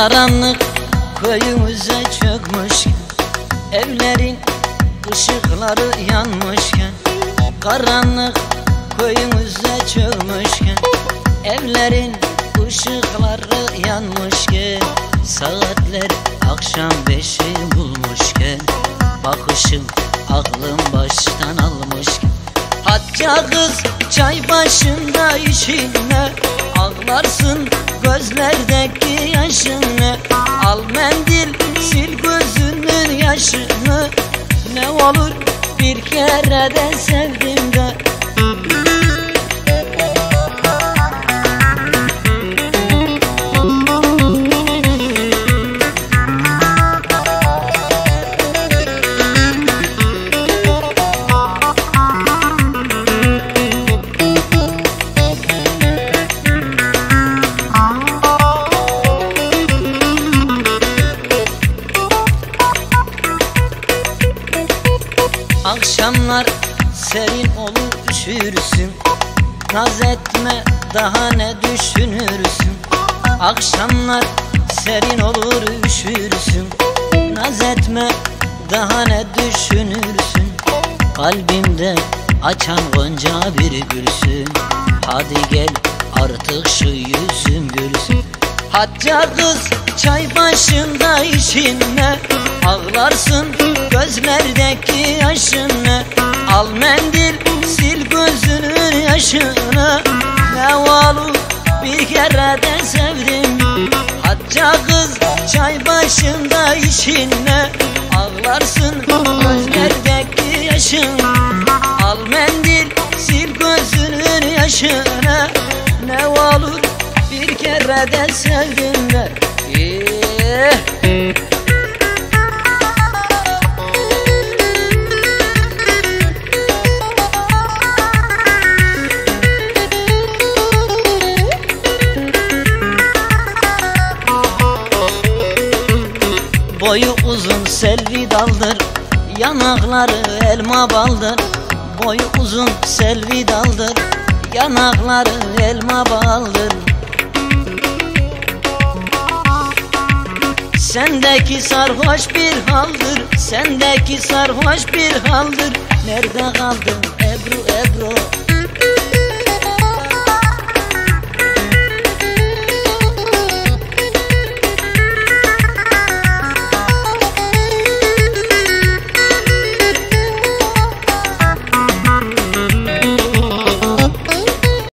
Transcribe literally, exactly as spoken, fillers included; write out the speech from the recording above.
Karanlık köyümüze çökmüşken, evlerin ışıkları yanmışken, karanlık köyümüze çökmüşken, evlerin ışıkları yanmışken, saatler akşam beşi bulmuşken, bakışım aklım baştan almışken, Hacca kız çay başında işinle, ağlarsın gözlerdeki yaşını. Al mendil sil gözünün yaşını, ne olur bir kere de sevdim de. Akşamlar serin olur üşürsün, naz etme daha ne düşünürsün. Akşamlar serin olur üşürsün, naz etme daha ne düşünürsün. Kalbimde açan gonca bir gülsün, hadi gel artık şu yüzüm gülsün. Hacca kız çay başında işinle, ağlarsın gözlerdeki yaşını. Al mendil sil gözünün yaşını, ne olur bir kere de sevdim. Hacca kız çay başında işinle, ağlarsın gözlerdeki yaşını. Al mendil sil gözünün yaşını, ne olur bir kere de sevdim de. Yeah. Boyu uzun selvi daldır, yanakları elma baldır. Boyu uzun selvi daldır, yanakları elma baldır. Sendeki sarhoş bir haldır, sendeki sarhoş bir haldır. Nerede kaldın Ebru Ebru?